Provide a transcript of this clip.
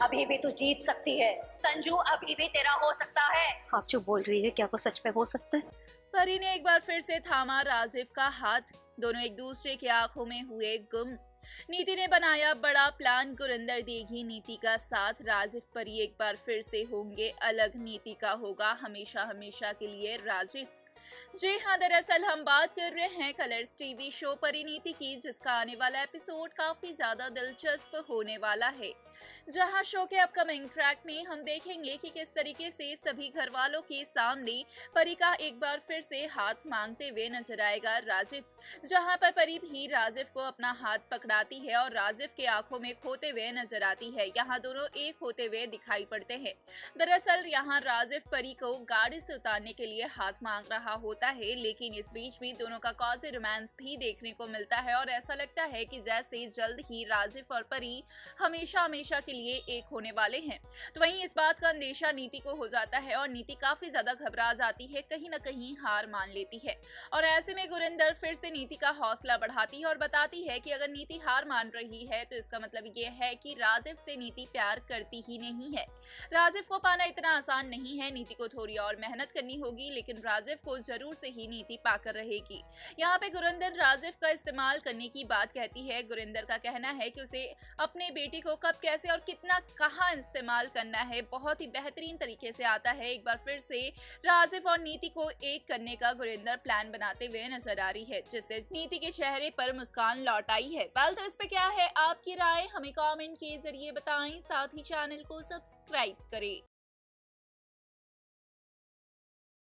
अभी भी तू जीत सकती है संजू, अभी भी तेरा हो सकता है। आप जो बोल रही है क्या वो सच में हो सकता है? परी ने एक बार फिर से थामा राजिफ का हाथ। दोनों एक दूसरे की आंखों में हुए गुम। नीति ने बनाया बड़ा प्लान, गुरिंदर देगी नीति का साथ। राजिफ परी एक बार फिर से होंगे अलग, नीति का होगा हमेशा हमेशा के लिए राजिफ। जी हाँ, दरअसल हम बात कर रहे हैं कलर्स टीवी शो परिणीति की, जिसका आने वाला एपिसोड काफी ज्यादा दिलचस्प होने वाला है। जहां शो के अपकमिंग ट्रैक में हम देखेंगे कि किस तरीके से सभी घर वालों के सामने परी का एक बार फिर से हाथ मांगते हुए नजर आएगा राजिफ। जहां पर परी भी राजिफ को अपना हाथ पकड़ाती है और राजिफ के आंखों में खोते हुए नजर आती है। यहाँ दोनों एक होते हुए दिखाई पड़ते हैं। दरअसल यहाँ राजिफ परी को गाड़ी से उतारने के लिए हाथ मांग रहा होता है, लेकिन इस बीच में दोनों का कॉजी रोमांस भी देखने को मिलता है और ऐसा लगता है कि जैसे जल्द ही राजिफ और परी हमेशा हमेशा के लिए एक होने वाले हैं। तो वहीं इस बात का अंदेशा नीति को हो जाता है और नीति काफी ज्यादा घबरा जाती है, कहीं ना कहीं हार मान लेती है। और ऐसे में गुरिंदर फिर से नीति का हौसला बढ़ाती है और बताती है कि अगर नीति हार मान रही है तो इसका मतलब ये है कि राजिफ से नीति प्यार करती ही नहीं है। राजिफ को पाना इतना आसान नहीं है, नीति को थोड़ी और मेहनत करनी होगी, लेकिन राजिफ को जरूर से ही नीति पाकर रहेगी। यहाँ पे गुरिंदर राजिफ का इस्तेमाल करने की बात कहती है। गुरिंदर का कहना है कि उसे अपने बेटी को कब, कैसे और कितना, कहाँ इस्तेमाल करना है बहुत ही बेहतरीन तरीके से आता है। एक बार फिर से राजिफ और नीति को एक करने का गुरिंदर प्लान बनाते हुए नजर आ रही है, जिससे नीति के चेहरे पर मुस्कान लौट आई है। तो इस पे क्या है आपकी राय, हमें कमेंट के जरिए बताएं, साथ ही चैनल को सब्सक्राइब करें।